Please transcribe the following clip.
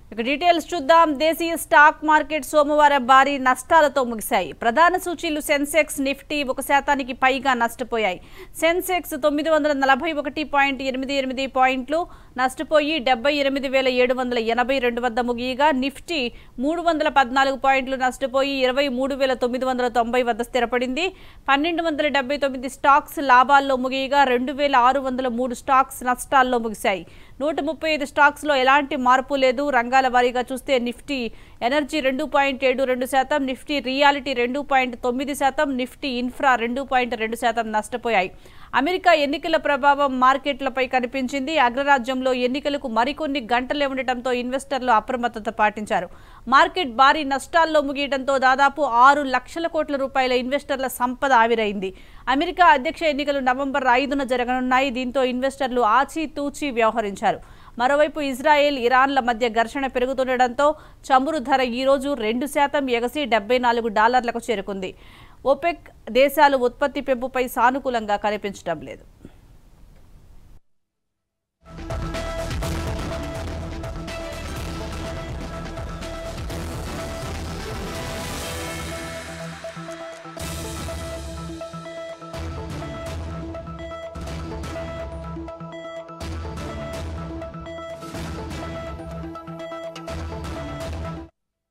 ఇక డీటెయిల్స్ చూద్దాం. దేశీయ స్టాక్ మార్కెట్ సోమవారం భారీ నష్టాలతో ముగిశాయి. ప్రధాన సూచీలు సెన్సెక్స్, నిఫ్టీ 1% పైగా నష్టపోయాయి. సెన్సెక్స్ 941.88 పాయింట్లు నష్టపోయి 78,782 వద్ద ముగియగా, నిఫ్టీ 314 పాయింట్లు నష్టపోయి 23,990 వద్ద స్థిరపడింది. 1279 స్టాక్స్ లాభాల్లో ముగియగా 2,603 స్టాక్స్ నష్టాల్లో ముగిశాయి. 135 స్టాక్స్ లో ఎలాంటి మార్పు లేదు. రంగాల వారీగా చూస్తే Nifty energy 2.72%, Nifty realty 2.9%, Nifty infra 2.2% నష్టపోయాయి. అమెరికా ఎన్నికల ప్రభావం మార్కెట్లపై కనిపించింది. అగ్రరాజ్యంలో ఎన్నికలకు మరికొన్ని గంటలే ఉండటంతో ఇన్వెస్టర్లు అప్రమత్తత పాటించారు. మార్కెట్ భారీ నష్టాల్లో ముగియడంతో దాదాపు 6 లక్షల కోట్ల రూపాయల ఇన్వెస్టర్ల సంపద ఆవిరైంది. అమెరికా అధ్యక్ష ఎన్నికలు నవంబర్ 5న జరగనున్నాయి. దీంతో ఇన్వెస్టర్లు ఆచితూచి వ్యవహరించారు. మరోవైపు ఇజ్రాయెల్, ఇరాన్ల మధ్య ఘర్షణ పెరుగుతుండటంతో చమురు ధర ఈ రోజు 2% ఎగసి $74లకు చేరుకుంది. ఓపెక్ దేశాలు ఉత్పత్తి పెంపుపై సానుకూలంగా కనిపించడం లేదు.